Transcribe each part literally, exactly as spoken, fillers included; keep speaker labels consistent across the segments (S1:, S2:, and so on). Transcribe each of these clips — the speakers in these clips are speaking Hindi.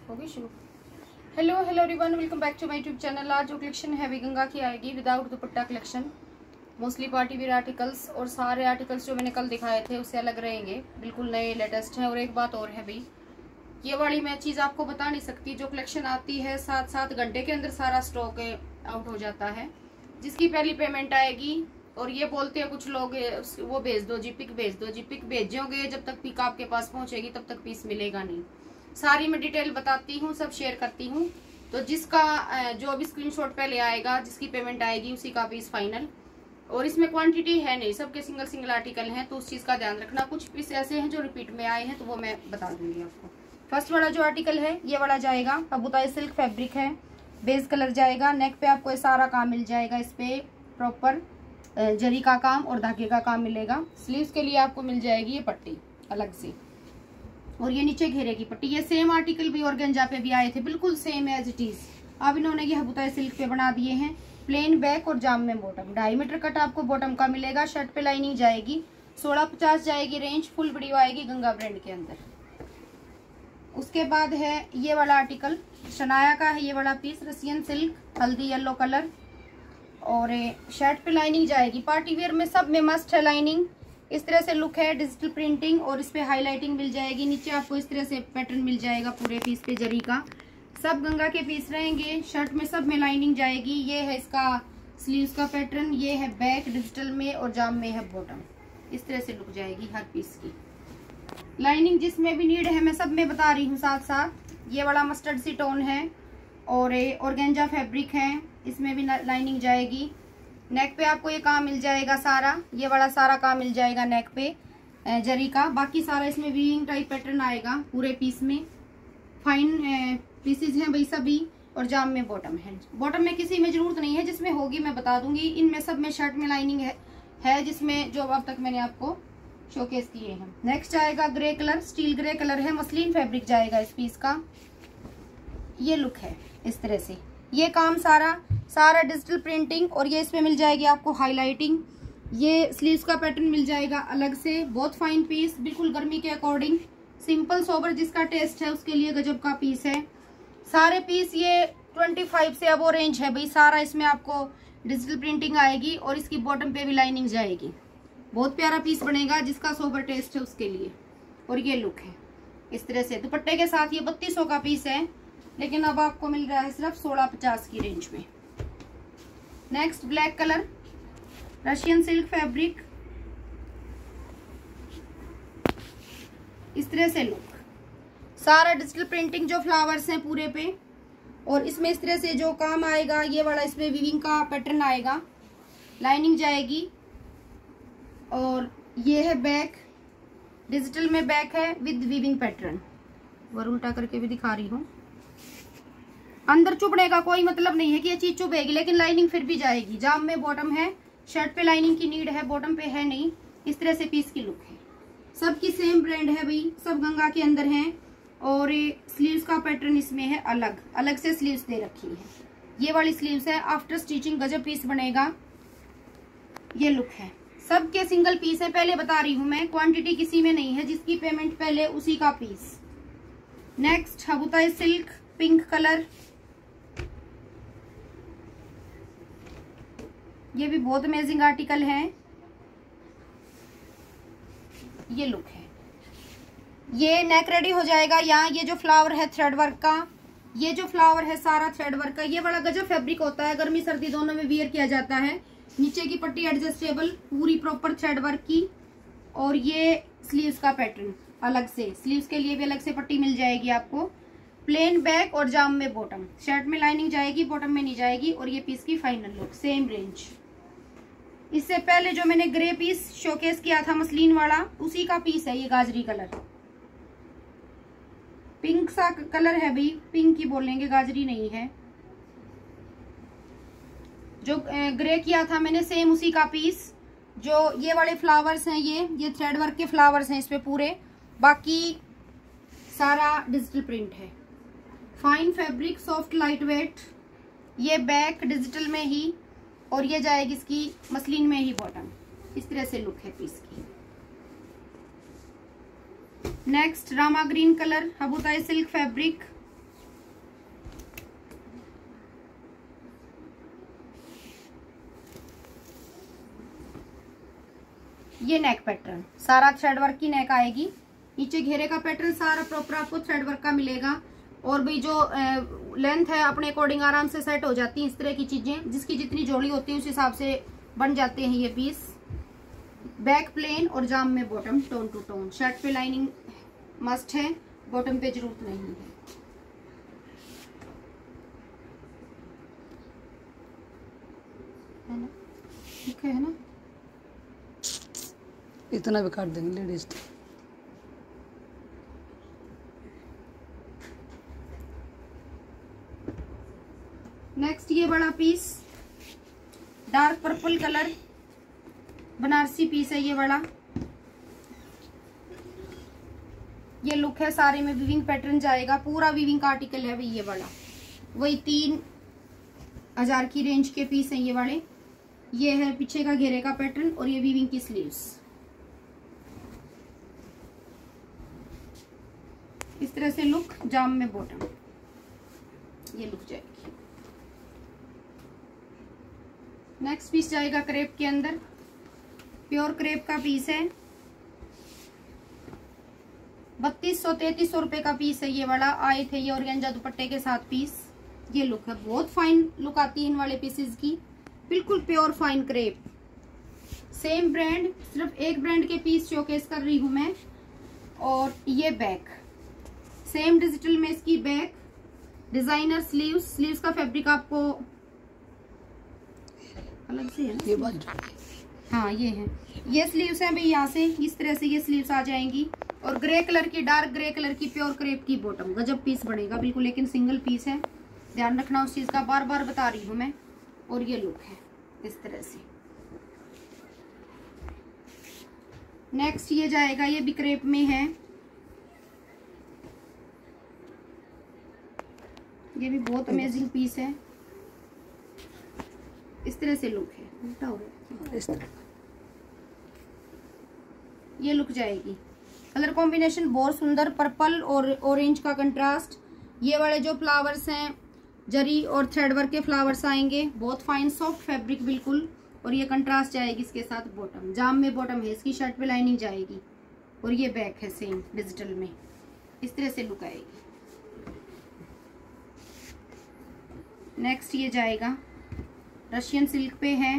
S1: होगी शुरू। Hello hello everyone, welcome back to my YouTube channel. आज जो कलेक्शन हैवी गंगा की आएगी विदाउट दुपट्टा collection, mostly party wear articles और सारे आर्टिकल्स जो मैंने कल दिखाए थे उससे अलग रहेंगे, बिल्कुल नए लेटेस्ट हैं। और एक बात और है भाई, ये वाली मैं चीज़ आपको बता नहीं सकती, जो कलेक्शन आती है सात सात घंटे के अंदर सारा स्टॉक आउट हो जाता है। जिसकी पहली पेमेंट आएगी और ये बोलते हैं कुछ लोग, वो भेज दो जी, पिक भेज दो जी, पिक भेजोगे जब तक पिक आपके पास पहुंचेगी तब तक पीस मिलेगा नहीं। सारी मैं डिटेल बताती हूँ, सब शेयर करती हूँ। तो जिसका जो अभी स्क्रीनशॉट पहले आएगा, जिसकी पेमेंट आएगी उसी का पीस फाइनल। और इसमें क्वांटिटी है नहीं, सबके सिंगल सिंगल आर्टिकल हैं, तो उस चीज़ का ध्यान रखना। कुछ पीस ऐसे हैं जो रिपीट में आए हैं तो वो मैं बता दूंगी आपको। फर्स्ट वाला जो आर्टिकल है ये वाला जाएगा, अबूताई सिल्क फैब्रिक है, बेस कलर जाएगा। नेक पे आपको ये सारा काम मिल जाएगा, इस पे प्रॉपर जरी का काम और धागे का काम मिलेगा। स्लीव्स के लिए आपको मिल जाएगी ये पट्टी अलग से, और ये नीचे घेरे की पट्टी। ये सेम आर्टिकल भी ऑर्गेन्जा पे भी आए थे, बिल्कुल सेम एज इट इज। अब इन्होंने ये अबूताई सिल्क पे बना दिए हैं। प्लेन बैक और जाम में बॉटम, ढाई मीटर कट आपको बॉटम का मिलेगा। शर्ट पे लाइनिंग जाएगी, सोलह पचास जाएगी रेंज, फुल वीडियो आएगी गंगा ब्रांड के अंदर। उसके बाद है ये वाला आर्टिकल, शनाया का है ये वाला पीस, रसियन सिल्क, हल्दी येलो कलर, और शर्ट पे लाइनिंग जाएगी। पार्टी वेयर में सब में मस्ट है लाइनिंग। इस तरह से लुक है, डिजिटल प्रिंटिंग और इस पे हाईलाइटिंग मिल जाएगी। नीचे आपको इस तरह से पैटर्न मिल जाएगा पूरे पीस पे जरी का। सब गंगा के पीस रहेंगे। शर्ट में सब में लाइनिंग जाएगी। ये है इसका स्लीव्स का पैटर्न, ये है बैक डिजिटल में और जाम में है बॉटम। इस तरह से लुक जाएगी हर पीस की। लाइनिंग जिसमें भी नीड है मैं सब में बता रही हूँ साथ साथ। ये वाला मस्टर्ड सी टोन है और ऑर्गेन्जा फैब्रिक है, इसमें भी लाइनिंग जाएगी। नेक पे आपको ये काम मिल जाएगा सारा, ये वाला सारा काम मिल जाएगा नेक पे जरी का। बाकी सारा इसमें वीविंग टाइप पैटर्न आएगा पूरे पीस में। फाइन पीसेज हैं भाई सभी, और जाम में बॉटम है। बॉटम में किसी में जरूरत नहीं है, जिसमें होगी मैं बता दूंगी। इनमें सब में शर्ट में लाइनिंग है, है जिसमें जो अब तक मैंने आपको शोकेस किए हैं। नेक्स्ट आएगा grey colour, steel grey colour है, मसलिन फैब्रिक जाएगा इस पीस का। ये लुक है इस तरह से, ये काम सारा सारा डिजिटल प्रिंटिंग, और ये इसमें मिल जाएगी आपको हाईलाइटिंग। ये स्लीव्स का पैटर्न मिल जाएगा अलग से। बहुत फाइन पीस, बिल्कुल गर्मी के अकॉर्डिंग, सिंपल सोबर जिसका टेस्ट है उसके लिए गजब का पीस है। सारे पीस ये पच्चीस से अब रेंज है भाई। सारा इसमें आपको डिजिटल प्रिंटिंग आएगी और इसकी बॉटम पे भी लाइनिंग जाएगी। बहुत प्यारा पीस बनेगा जिसका सोबर टेस्ट है उसके लिए। और ये लुक है इस तरह से दुपट्टे के साथ। ये बत्तीस सौ का पीस है, लेकिन अब आपको मिल रहा है सिर्फ सोलह पचास की रेंज में। Next black colour, Russian silk fabric, इस तरह से लुक। सारा डिजिटल प्रिंटिंग जो फ्लावर्स हैं पूरे पे, और इसमें इस तरह से जो काम आएगा ये वाला, इसमें वीविंग का पैटर्न आएगा, लाइनिंग जाएगी। और ये है बैक, डिजिटल में बैक है विद वीविंग पैटर्न, और उल्टा करके भी दिखा रही हूँ। अंदर चुभने का कोई मतलब नहीं है कि ये चीज चुभेगी, लेकिन लाइनिंग फिर भी जाएगी। जाम में बॉटम है, शर्ट पे लाइनिंग की नीड है, बॉटम पे है नहीं। इस तरह से पीस की लुक है। सबकी सेम ब्रांड है भाई, सब गंगा के अंदर हैं। और स्लीव्स का पैटर्न इसमें है अलग, अलग से स्लीव्स दे रखी है। ये वाली स्लीव्स है, आफ्टर स्टिचिंग गजब पीस बनेगा। ये लुक है, सबके सिंगल पीस है, पहले बता रही हूँ मैं, क्वांटिटी किसी में नहीं है। जिसकी पेमेंट पहले उसी का piece. Next habutai silk pink colour, ये भी बहुत अमेजिंग आर्टिकल है। ये लुक है, ये नेक रेडी हो जाएगा। यहाँ ये जो फ्लावर है थ्रेड वर्क का, ये जो फ्लावर है सारा थ्रेड वर्क का। ये बड़ा गजब फैब्रिक होता है, गर्मी सर्दी दोनों में वियर किया जाता है। नीचे की पट्टी एडजस्टेबल, पूरी प्रॉपर थ्रेड वर्क की। और ये स्लीव्स का पैटर्न अलग से, स्लीव्स के लिए भी अलग से पट्टी मिल जाएगी आपको। प्लेन बैक और जाम में बॉटम, शर्ट में लाइनिंग जाएगी, बॉटम में नहीं जाएगी। और ये पीस की फाइनल लुक, सेम रेंज। इससे पहले जो मैंने ग्रे पीस शोकेस किया था मसलिन वाला, उसी का पीस है ये गाजरी कलर। पिंक सा कलर है भाई, पिंक ही बोलेंगे, गाजरी नहीं है। जो ग्रे किया था मैंने सेम उसी का पीस। जो ये वाले फ्लावर्स हैं, ये ये थ्रेड वर्क के फ्लावर्स हैं इस पे पूरे। बाकी सारा डिजिटल प्रिंट है। Fine fabric, soft light weight. ये बैक डिजिटल में ही, और ये जाएगी इसकी मसलिन में ही बॉटम। इस तरह से लुक है पीस की। नेक्स्ट रामा green colour, habutai silk fabric, ये नेक पैटर्न सारा थ्रेड वर्क की नेक आएगी। नीचे घेरे का पैटर्न सारा प्रॉपर आपको थ्रेड वर्क का मिलेगा। और भी जो लेंथ है अपने अकॉर्डिंग आराम से सेट हो जाती है। इस तरह की चीजें जिसकी जितनी जोड़ी होती है उस हिसाब से बन जाते हैं ये पीस। बैक प्लेन और जाम में bottom tone to tone. Shirt पे लाइनिंग मस्ट है, बॉटम पे जरूरत नहीं है। है ना, ठीक है ना,
S2: इतना भी काट देंगे लेडीज।
S1: नेक्स्ट ये बड़ा piece dark purple colour Banarasi piece है ये बड़ा। ये लुक है, सारे में वीविंग पैटर्न जाएगा, पूरा वीविंग का आर्टिकल है भाई ये बड़ा। वही तीन हजार की रेंज के पीस है ये बड़े। ये है पीछे का घेरे का पैटर्न और ये वीविंग की स्लीव्स। इस तरह से लुक, जाम में बॉटम, ये लुक जाएगी। नेक्स्ट पीस जाएगा क्रेप के अंदर, प्योर क्रेप का पीस है। बत्तीस सौ तैतीस सौ रुपए का पीस है ये वाला। आए थे ये ऑर्गेन्जा दुपट्टे के साथ पीस। ये लुक है, बहुत फाइन लुक आती है इन वाले पीसेस की, बिल्कुल pure fine crepe. Same brand, सिर्फ एक ब्रांड के पीस शोकेस कर रही हूं मैं। और ये बैक सेम डिजिटल में इसकी बैक, डिजाइनर स्लीव्स। स्लीव्स का फैब्रिक आपको अलग से है ना,
S2: ये बाजू,
S1: हाँ ये है, ये स्लीव्स हैं भाई। यहाँ से इस तरह से ये स्लीव्स आ जाएंगी। और ग्रे कलर की, डार्क ग्रे कलर की प्योर क्रेप की बॉटम। गजब पीस बनेगा बिल्कुल, लेकिन सिंगल पीस है, ध्यान रखना उस चीज का, बार बार बता रही हूँ मैं। और ये लुक है इस तरह से। नेक्स्ट ये जाएगा, ये भी क्रेप में है। ये भी बहुत अमेजिंग पीस है। इस तरह से लुक है, उल्टा हो गया
S2: इस तरह
S1: ये लुक जाएगी। कलर कॉम्बिनेशन बहुत सुंदर, पर्पल और ऑरेंज का कंट्रास्ट। ये वाले जो फ्लावर्स हैं जरी और थ्रेड वर्क के फ्लावर्स आएंगे, बहुत फाइन सॉफ्ट फैब्रिक बिल्कुल। और ये कंट्रास्ट जाएगी इसके साथ बॉटम, जाम में बॉटम है इसकी, शर्ट पे लाइनिंग जाएगी। और ये बैक है सेम डिजिटल में, इस तरह से लुक आएगी। नेक्स्ट ये जाएगा, रशियन सिल्क पे है।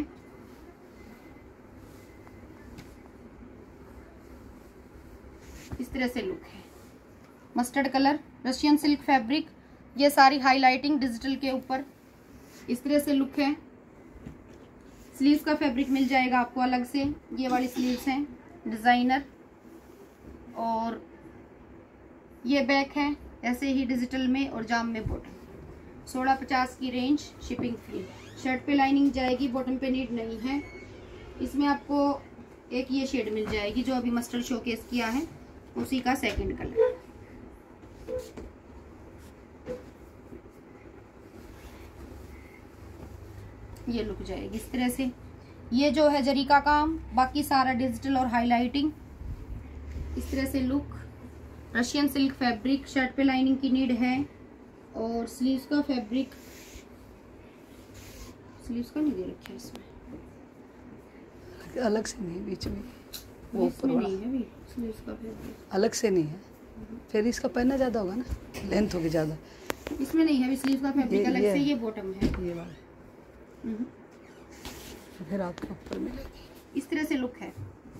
S1: इस तरह से लुक है, mustard colour, Russian silk fabric. ये सारी हाईलाइटिंग डिजिटल के ऊपर, इस तरह से लुक है। स्लीव्स का फैब्रिक मिल जाएगा आपको अलग से। ये वाली स्लीव्स हैं डिजाइनर। और ये बैक है ऐसे ही डिजिटल में और जाम में बॉटम। सोलह पचास की रेंज, शिपिंग फ्री। शर्ट पे लाइनिंग जाएगी, बॉटम पे नीड नहीं है। इसमें आपको एक ये शेड मिल जाएगी जो अभी मस्टर्ड शोकेस किया है, उसी का सेकंड कलर। ये लुक जाएगी इस तरह से। ये जो है जरी का काम, बाकी सारा डिजिटल और हाईलाइटिंग। इस तरह से look, Russian silk fabric, shirt पे लाइनिंग की नीड है। और स्लीव्स का फैब्रिक, स्लीव्स का नहीं दे रखा है इसमें,
S2: अलग से नहीं, बीच में वो ऊपर
S1: नहीं है भी स्लीव्स का फैब्रिक,
S2: अलग से नहीं है। फिर इसका पहनना ज्यादा होगा ना, लेंथ होगी ज्यादा।
S1: इसमें नहीं है भी स्लीव्स का फैब्रिक
S2: ये,
S1: अलग
S2: ये,
S1: से। ये बॉटम है
S2: ये वाला, तो फिर आपको ऊपर मिलेगी।
S1: इस तरह से लुक है।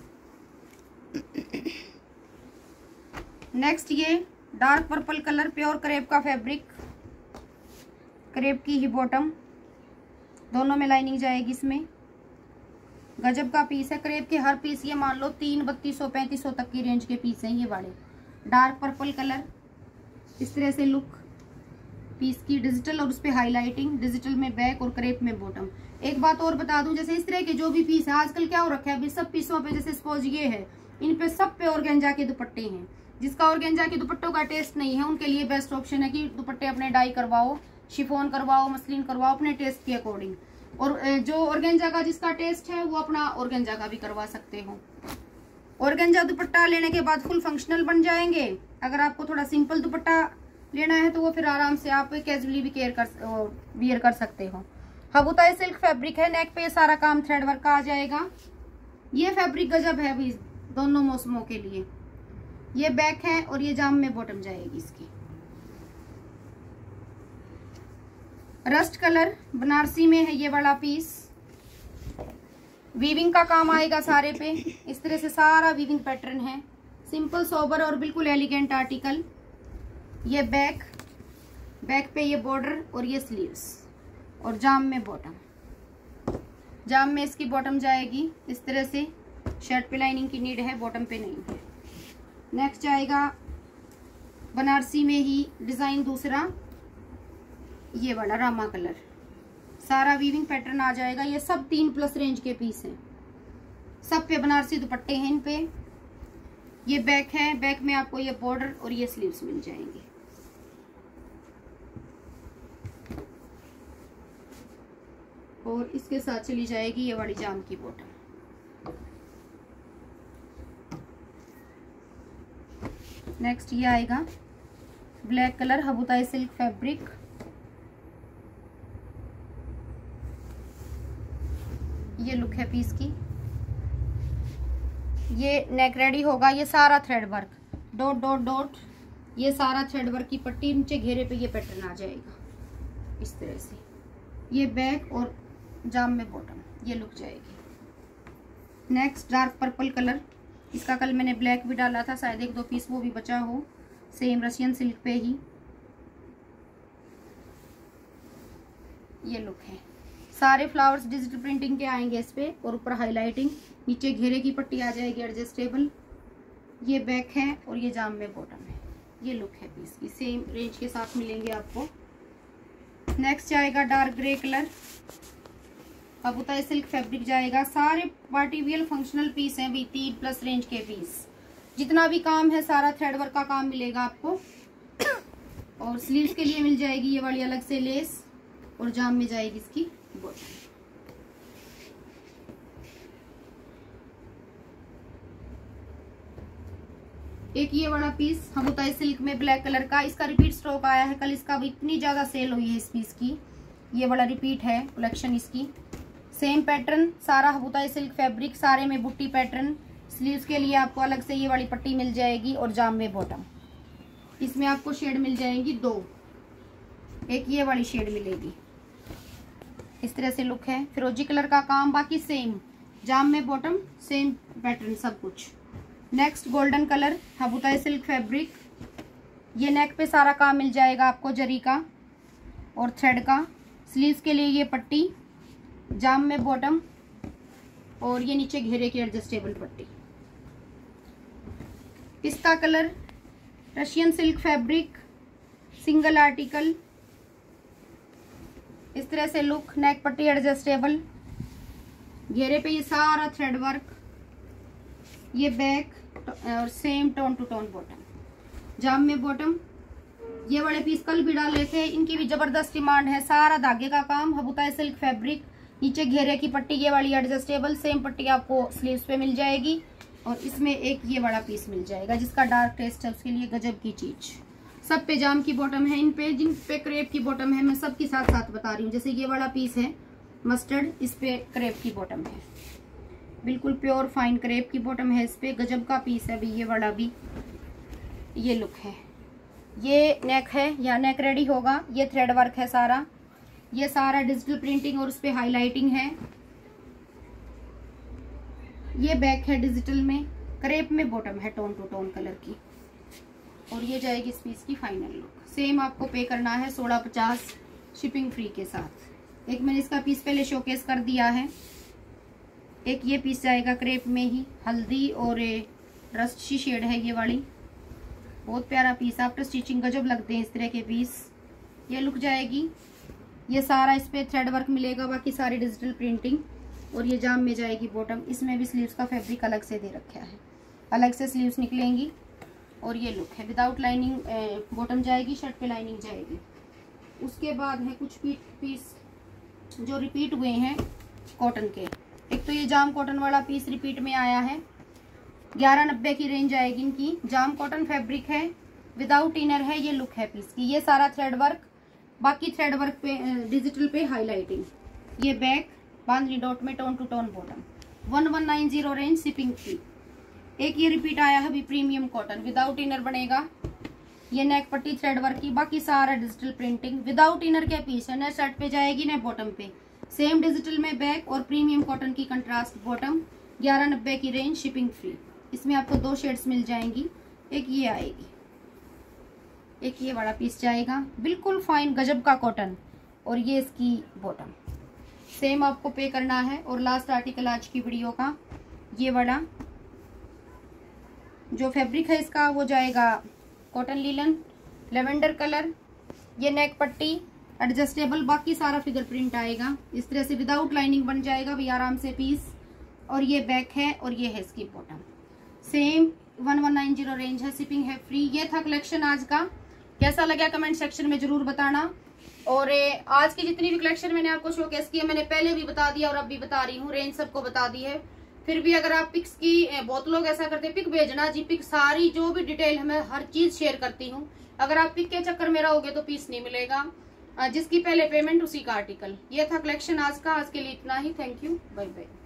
S1: नेक्स्ट ये dark purple colour, pure crepe का फैब्रिक, क्रेप की ही बॉटम, दोनों में लाइनिंग जाएगी इसमें। गजब का पीस है। क्रेप के हर पीस ये मान लो तीन बत्तीस सौ पैंतीस सौ तक की रेंज के पीस हैं ये वाले। डार्क पर्पल कलर, इस तरह से लुक पीस की, डिजिटल और उस पे हाईलाइटिंग, डिजिटल में बैक और क्रेप में बॉटम। एक बात और बता दूं, जैसे इस तरह के जो भी पीस है आजकल क्या हो रखा है अभी सब पीसों पे, जैसे सपोज ये है, इन पे सब पे ऑर्गेन्जा के दुपट्टे हैं। जिसका ऑर्गेन्जा के दुपट्टों का टेस्ट नहीं है उनके लिए बेस्ट ऑप्शन है कि दुपट्टे अपने डाई करवाओ, शिफॉन करवाओ, मसलिन करवाओ अपने टेस्ट के अकॉर्डिंग। और जो ऑर्गेन्जा का जिसका टेस्ट है वो अपना ऑर्गेन्जा का भी करवा सकते हो। ऑर्गेन्जा दुपट्टा लेने के बाद फुल फंक्शनल बन जाएंगे। अगर आपको थोड़ा सिंपल दुपट्टा लेना है तो वो फिर आराम से आप कैजुअली भी केयर कर वियर कर सकते हो। हबूताई सिल्क फैब्रिक है, नेक पे सारा काम थ्रेड वर्क का आ जाएगा। ये फैब्रिक गजब है भी दोनों मौसमों के लिए। ये बैक है और ये जाम में बॉटम जाएगी इसकी। रस्ट कलर बनारसी में है ये वाला पीस। वीविंग का काम आएगा सारे पे। इस तरह से सारा वीविंग पैटर्न है। सिंपल सोबर और बिल्कुल एलिगेंट आर्टिकल। ये बैक, बैक पे ये बॉर्डर और ये स्लीव्स और जाम में बॉटम। जाम में इसकी बॉटम जाएगी इस तरह से। शर्ट पे लाइनिंग की नीड है, बॉटम पे नहीं है। नेक्स्ट आएगा बनारसी में ही डिजाइन दूसरा, ये वाला रामा कलर। सारा वीविंग पैटर्न आ जाएगा। ये सब तीन प्लस रेंज के पीस हैं। सब पे बनारसी दुपट्टे हैं इन पे। ये बैक है, बैक में आपको ये बॉर्डर और ये स्लीव्स मिल जाएंगे। और इसके साथ चली जाएगी ये वाली जाम की बॉटम। नेक्स्ट ये आएगा black colour, habutai silk fabric. ये लुक है पीस की। ये नेक रेडी होगा। ये सारा thread work, dot dot dot, ये सारा थ्रेड वर्क की पट्टी। नीचे घेरे पे ये पैटर्न आ जाएगा इस तरह से। ये बैक और जाम में बॉटम, ये लुक जाएगी। Next dark purple colour. इसका कल मैंने ब्लैक भी डाला था, शायद एक दो पीस वो भी बचा हो। सेम रशियन सिल्क पे ही ये लुक है। सारे फ्लावर्स डिजिटल प्रिंटिंग के आएंगे इस पे और ऊपर हाईलाइटिंग। नीचे घेरे की पट्टी आ जाएगी एडजस्टेबल। ये बैक है और ये जाम में बॉटम है। ये लुक है पीस की। सेम रेंज के साथ मिलेंगे आपको। नेक्स्ट आएगा dark grey colour, habutai silk fabric जाएगा। सारे पार्टी वियर फंक्शनल पीस हैं भी, तीन प्लस रेंज के पीस। जितना भी काम है सारा थ्रेड वर्क का काम मिलेगा आपको। और स्लीव्स के लिए मिल जाएगी ये वाली अलग से लेस और जाम में जाएगी इसकी बॉटम। एक ये वाला पीस हबूताई सिल्क में ब्लैक कलर का, इसका रिपीट स्टॉक आया है। कल इसका भी इतनी ज्यादा सेल हुई है इस पीस की। ये वाला रिपीट है कलेक्शन इसकी। सेम पैटर्न, सारा हबूताई सिल्क फैब्रिक, सारे में बुट्टी पैटर्न। स्लीव्स के लिए आपको अलग से ये वाली पट्टी मिल जाएगी और जाम में बॉटम। इसमें आपको शेड मिल जाएंगी दो। एक ये वाली शेड मिलेगी, इस तरह से लुक है। फिरोजी कलर का काम, बाकी सेम जाम में बॉटम, सेम पैटर्न सब कुछ। Next golden colour, habutai silk fabric. ये नेक पे सारा काम मिल जाएगा आपको जरी का और थ्रेड का। स्लीव्स के लिए ये पट्टी, जाम में बॉटम और ये नीचे घेरे की एडजस्टेबल पट्टी। पिस्ता colour, Russian silk fabric, single article. इस तरह से लुक, नेक पट्टी एडजस्टेबल, घेरे पे ये सारा थ्रेड वर्क। ये बैक और same tone to tone bottom, जाम में बॉटम। ये वाले पीस कल भी डाले थे, इनकी भी जबरदस्त डिमांड है। सारा धागे का काम, हबूताई सिल्क फैब्रिक, नीचे घेरे की पट्टी ये वाली एडजस्टेबल। सेम पट्टी आपको स्लीव्स पे मिल जाएगी और इसमें एक ये वाला पीस मिल जाएगा जिसका डार्क टेस्ट है, उसके लिए गजब की चीज। सब पे जाम की बॉटम है, इन पे जिन पे क्रेप की बॉटम है मैं सबकी साथ साथ बता रही हूँ। जैसे ये वाला पीस है मस्टर्ड, इस पे क्रेप की बॉटम है, बिल्कुल प्योर फाइन क्रेप की बॉटम है इस पे। गजब का पीस है अभी ये वाला भी। ये लुक है। ये नेक है या नेक रेडी होगा। ये थ्रेड वर्क है सारा। ये सारा डिजिटल प्रिंटिंग और उस पे हाईलाइटिंग है। ये बैक है डिजिटल में, क्रेप में बॉटम है टोन टू टोन कलर की। और ये जाएगी इस पीस की फाइनल लुक। सेम आपको पे करना है सोलह पचास शिपिंग फ्री के साथ। एक मैंने इसका पीस पहले शोकेस कर दिया है। एक ये पीस जाएगा क्रेप में ही, हल्दी और रस्ट सी शेड है ये वाली। बहुत प्यारा पीस, आफ्टर स्टिचिंग गजब लगते हैं इस तरह के पीस। ये लुक जाएगी। ये सारा इस पे थ्रेड वर्क मिलेगा, बाकी सारी डिजिटल प्रिंटिंग। और ये जाम में जाएगी बॉटम। इसमें भी स्लीव्स का फैब्रिक अलग से दे रखा है, अलग से स्लीव्स निकलेंगी। और ये लुक है, विदाउट लाइनिंग बॉटम जाएगी, शर्ट पे लाइनिंग जाएगी। उसके बाद है कुछ पीस जो रिपीट हुए हैं कॉटन के। एक तो ये जाम कॉटन वाला पीस रिपीट में आया है, ग्यारह नब्बे की रेंज आएगी इनकी। जाम कॉटन फैब्रिक है, विदाउट इनर है। ये लुक है पीस की। ये सारा थ्रेड वर्क, बाकी थ्रेड वर्क पे डिजिटल पे हाईलाइटिंग। ये बैक बांधनी डॉट में tone to tone bottom. One one nine zero range, shipping free. एक ये रिपीट आया है अभी प्रीमियम कॉटन, विदाउट इनर बनेगा। ये नेक पट्टी थ्रेड वर्क की, बाकी सारा डिजिटल प्रिंटिंग। विदाउट इनर के पीस है, न शर्ट पे जाएगी न बॉटम पे। सेम डिजिटल में बैक और प्रीमियम कॉटन की कंट्रास्ट बॉटम। ग्यारह नब्बे की रेंज, शिपिंग फ्री। इसमें आपको दो शेड्स मिल जाएंगी, एक ये आएगी, एक ये बड़ा पीस जाएगा, बिल्कुल फाइन गजब का कॉटन। और ये इसकी बॉटम। सेम आपको पे करना है। और लास्ट आर्टिकल आज की वीडियो का, ये वाला जो फैब्रिक है इसका वो जाएगा कॉटन लीलन, लेवेंडर कलर। ये नेक पट्टी एडजस्टेबल, बाकी सारा फिगर प्रिंट आएगा। इस तरह से विदाउट लाइनिंग बन जाएगा भी आराम से पीस। और ये बैक है और ये है इसकी bottom. Same one one nine zero range है, शिपिंग है फ्री। ये था कलेक्शन आज का। कैसा लगा कमेंट सेक्शन में जरूर बताना। और आज की जितनी भी कलेक्शन मैंने आपको शोकेस की है, मैंने पहले भी बता दिया और अब भी बता रही हूँ, रेंज सबको बता दी है। फिर भी अगर आप पिक्स की, बहुत लोग ऐसा करते हैं पिक भेजना जी, पिक सारी जो भी डिटेल है मैं हर चीज शेयर करती हूँ। अगर आप पिक के चक्कर में रहोगे तो पीस नहीं मिलेगा, जिसकी पहले पेमेंट उसी का आर्टिकल। ये था कलेक्शन आज का। आज के लिए इतना ही। Thank you, bye bye.